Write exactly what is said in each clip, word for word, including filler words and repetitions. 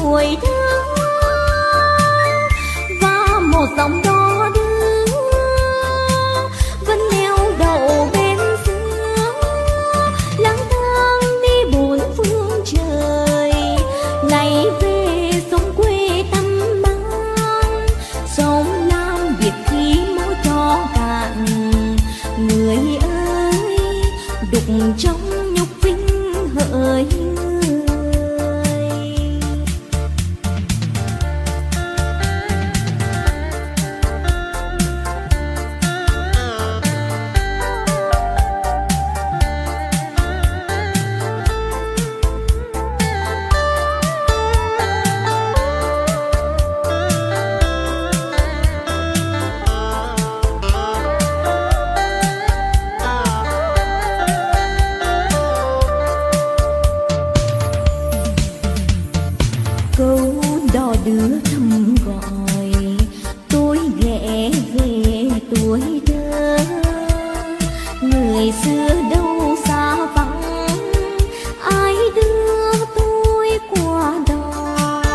tuổi thơ và một dòng đò đưa vẫn neo đậu bên sương, lang thang đi bốn phương trời, ngày về sông quê thăm mang, sông Lam Việt khi mỗi cho cạn. Người ơi đục trong nhục vinh hỡi đưa thăm gọi tôi ghé về tuổi thơ. Người xưa đâu xa vắng, ai đưa tôi qua đó.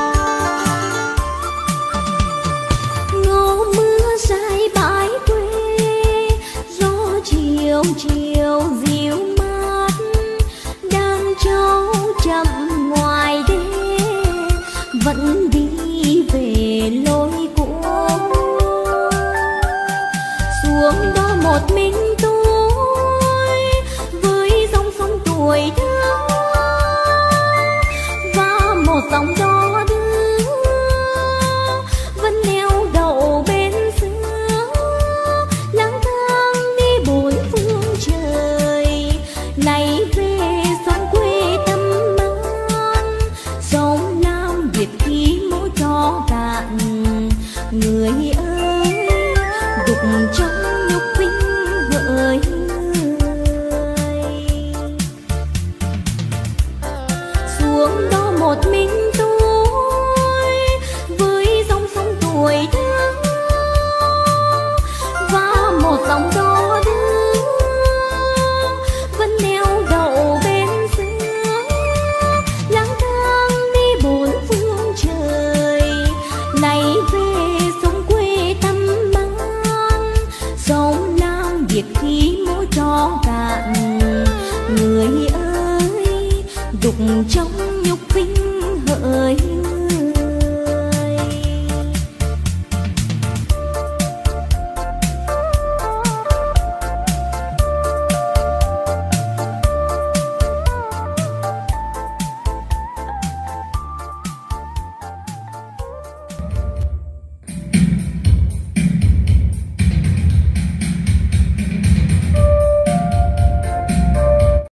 Ngô mưa dài bãi quê, gió chiều chiều dịu mát, đàn trâu chậm ngoài đê vẫn đi về lối cũ. Xuống đó một mình tôi với dòng sông tuổi thơ và một dòng đò